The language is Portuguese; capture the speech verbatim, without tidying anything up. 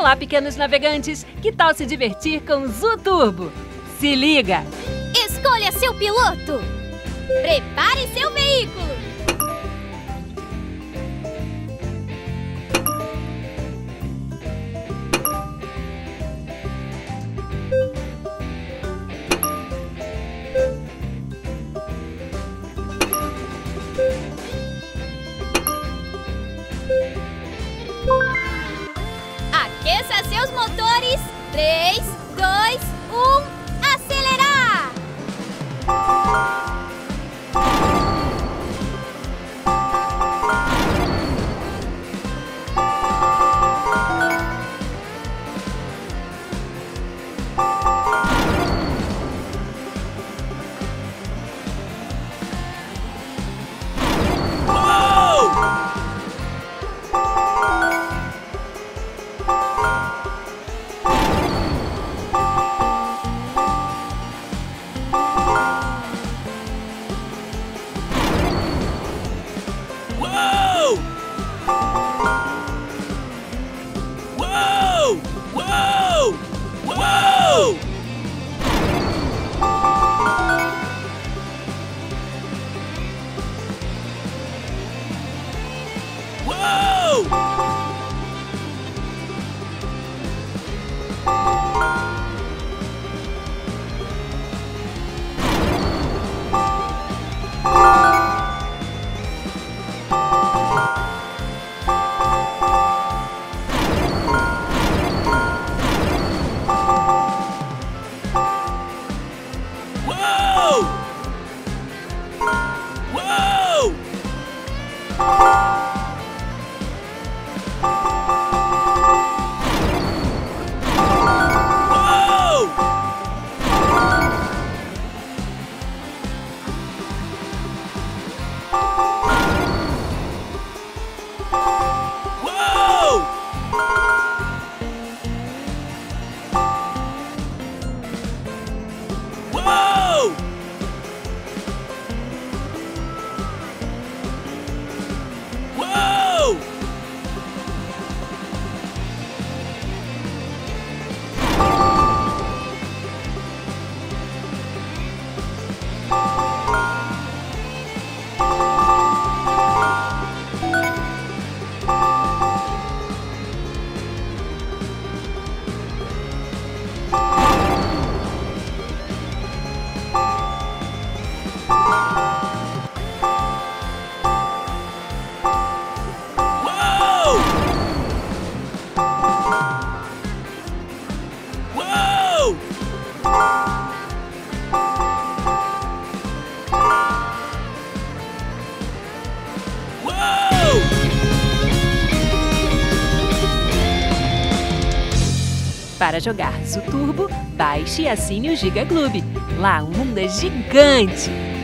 Olá, pequenos navegantes! Que tal se divertir com o Zoo Turbo? Se liga! Escolha seu piloto! Prepare seu veículo! Aqueça seus motores! três, dois, um, acelerar! Para jogar Zoo Turbo, baixe e assine o Giga Clube. Lá o mundo é gigante!